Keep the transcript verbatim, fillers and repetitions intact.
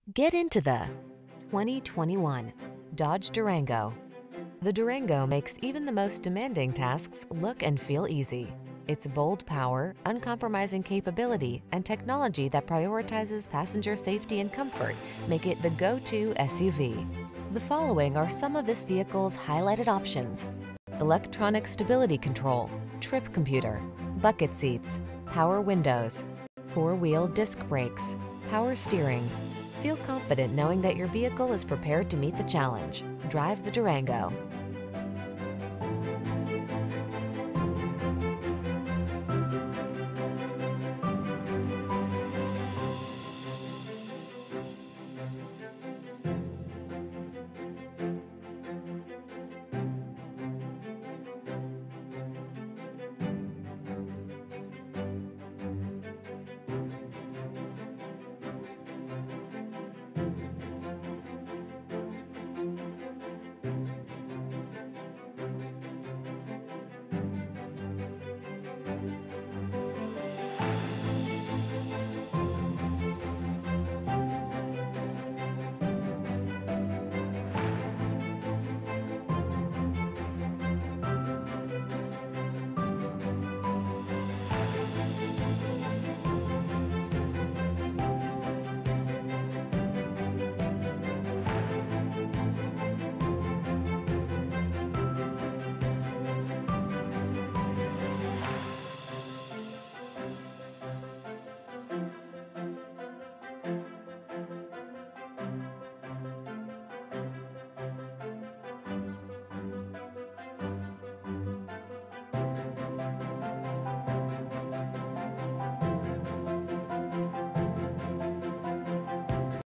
Get into the twenty twenty-one Dodge Durango. The Durango makes even the most demanding tasks look and feel easy. Its bold power, uncompromising capability, and technology that prioritizes passenger safety and comfort make it the go-to S U V. The following are some of this vehicle's highlighted options: electronic stability control, trip computer, bucket seats, power windows, four-wheel disc brakes, power steering. Feel confident knowing that your vehicle is prepared to meet the challenge. Drive the Durango.